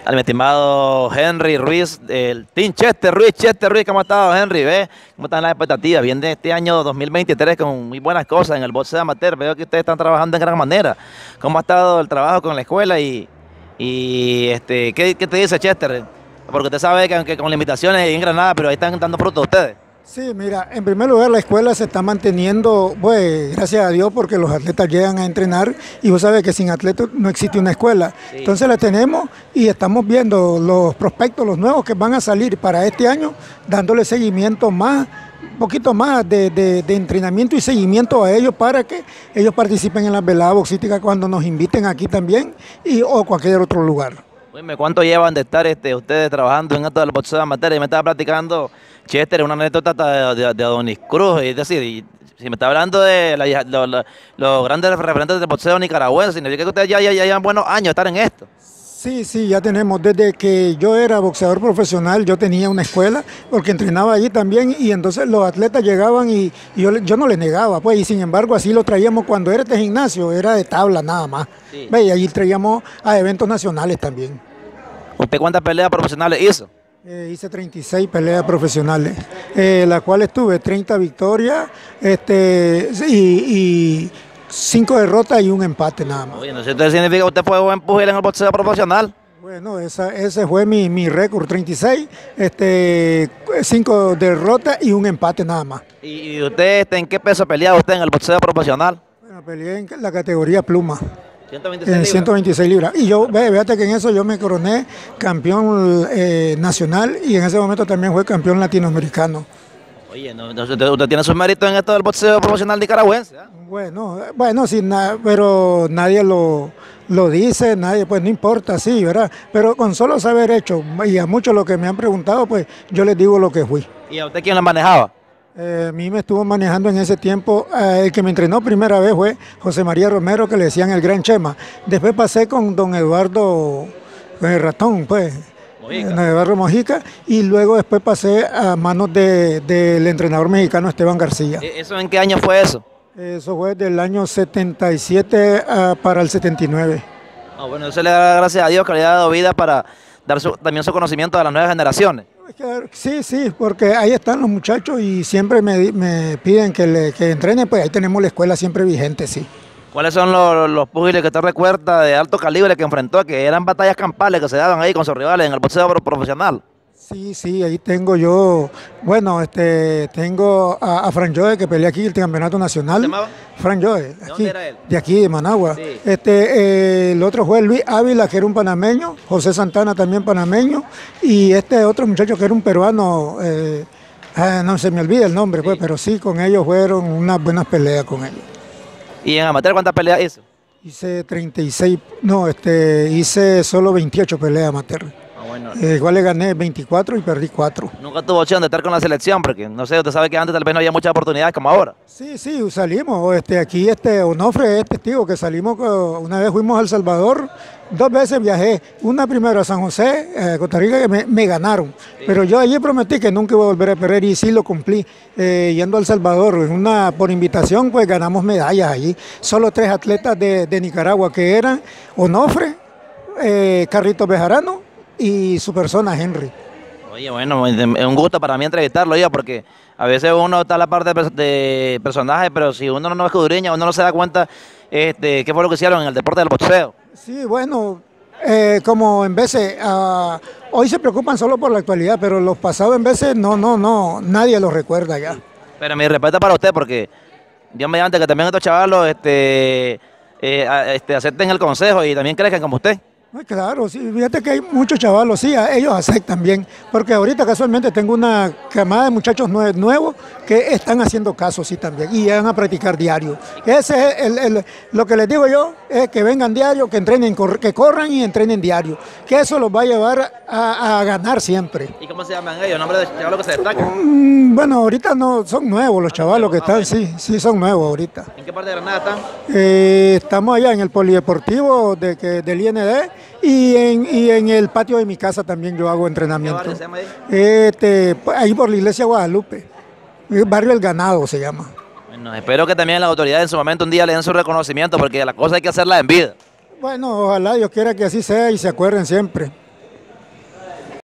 Al mi estimado Henry Ruiz, el Team Chester Ruiz, ¿cómo ha estado Henry? ¿Ve? ¿Cómo están las expectativas? Viene este año 2023 con muy buenas cosas en el boxeo amateur, veo que ustedes están trabajando en gran manera. ¿Cómo ha estado el trabajo con la escuela ¿qué te dice Chester? Porque usted sabe que aunque con limitaciones en Granada, pero ahí están dando frutos ustedes. Sí, mira, en primer lugar la escuela se está manteniendo, pues, gracias a Dios, porque los atletas llegan a entrenar y vos sabés que sin atletas no existe una escuela. Sí. Entonces la tenemos y estamos viendo los prospectos, los nuevos que van a salir para este año, dándole seguimiento más, un poquito más de entrenamiento y seguimiento a ellos para que ellos participen en las veladas boxísticas cuando nos inviten aquí también o cualquier otro lugar. Dime, ¿cuánto llevan de estar ustedes trabajando en esto del boxeo amateur? Y me estaba platicando Chester, una anécdota de Adonis Cruz, es decir, si me está hablando de los grandes referentes del boxeo nicaragüense, significa que ustedes ya llevan buenos años de estar en esto. Sí, ya tenemos. Desde que yo era boxeador profesional, yo tenía una escuela, porque entrenaba allí también, y entonces los atletas llegaban y yo no les negaba, pues, y sin embargo así lo traíamos cuando era este gimnasio, era de tabla nada más. Sí. Y allí traíamos a eventos nacionales también. ¿Usted cuántas peleas profesionales hizo? Hice 36 peleas profesionales, las cuales tuve 30 victorias y 5 derrotas y un empate nada más. Oye, ¿no significa que usted fue buen pugil en el boxeo profesional? Bueno, ese fue mi récord, 36, 5 derrotas y un empate nada más. ¿Y usted en qué peso peleaba usted en el boxeo profesional? Bueno, peleé en la categoría pluma. 126 libras. 126 libras. Y yo, fíjate que en eso yo me coroné campeón nacional y en ese momento también fue campeón latinoamericano. Oye, usted tiene sus méritos en esto del boxeo profesional nicaragüense, ¿eh? Bueno, sí, pero nadie lo dice, nadie, pues no importa, sí, ¿verdad? Pero con solo saber hecho, y a muchos los que me han preguntado, pues yo les digo lo que fui. ¿Y a usted quién lo manejaba? A mí me estuvo manejando en ese tiempo, el que me entrenó primera vez fue José María Romero, que le decían el Gran Chema. Después pasé con don Eduardo Ratón, pues. Eduardo Mojica, y luego después pasé a manos del entrenador mexicano Esteban García. ¿Eso en qué año fue eso? Eso fue del año 77 para el 79. Bueno, eso le da gracias a Dios que le ha dado vida para dar también su conocimiento a las nuevas generaciones. Sí, porque ahí están los muchachos y siempre me piden que entrenen, pues ahí tenemos la escuela siempre vigente, sí. ¿Cuáles son los púgiles que usted recuerda de alto calibre que enfrentó, que eran batallas campales que se daban ahí con sus rivales en el boxeo profesional? Sí, ahí tengo yo, bueno, tengo a Fran Joe, que pelea aquí el campeonato nacional. ¿Se llamaba? Fran Joe, ¿De dónde era él? De aquí, de Managua. Sí. El otro fue Luis Ávila, que era un panameño, José Santana también panameño, y otro muchacho que era un peruano, no se me olvida el nombre, sí. Pues, pero sí, con ellos fueron unas buenas peleas con ellos. ¿Y en amateur cuántas peleas hizo? Hice 36, hice solo 28 peleas amateur. Bueno. Igual le gané 24 y perdí 4. ¿Nunca tuvo opción de estar con la selección? Porque, no sé, usted sabe que antes tal vez no había muchas oportunidades como ahora. Sí, salimos. Aquí Onofre es testigo que salimos, una vez fuimos a El Salvador, 2 veces viajé. Una primero a San José, Costa Rica, que me ganaron. Sí. Pero yo allí prometí que nunca iba a volver a perder y sí lo cumplí. Yendo a El Salvador, por invitación, pues ganamos medallas allí. Solo 3 atletas de Nicaragua, que eran Onofre, Carlitos Bejarano y su persona, Henry. Oye, bueno, es un gusto para mí entrevistarlo ya, porque a veces uno está a la parte de personaje, pero si uno no escudriña, uno no se da cuenta qué fue lo que hicieron en el deporte del boxeo. Sí, bueno, como en veces, hoy se preocupan solo por la actualidad, pero los pasados en veces nadie los recuerda ya. Pero mi respeto para usted, porque Dios mediante que también estos chavalos acepten el consejo y también crezcan como usted. Claro, sí, fíjate que hay muchos chavalos, sí, ellos aceptan bien, porque ahorita casualmente tengo una camada de muchachos nuevos que están haciendo caso, sí, también, y van a practicar diario. Ese es lo que les digo yo, es que vengan diario, que entrenen, que corran y entrenen diario, que eso los va a llevar a ganar siempre. ¿Y cómo se llaman ellos? ¿Nombres de chavalos que se destacan? Bueno, ahorita no, son nuevos los chavalos que están, sí, son nuevos ahorita. ¿En qué parte de Granada están? Estamos allá en el polideportivo del IND. Y en el patio de mi casa también yo hago entrenamiento. ¿Qué barrio se llama ahí? Ahí por la iglesia Guadalupe. El barrio El Ganado se llama. Bueno, espero que también las autoridades en su momento un día le den su reconocimiento, porque la cosa hay que hacerla en vida. Bueno, ojalá Dios quiera que así sea y se acuerden siempre.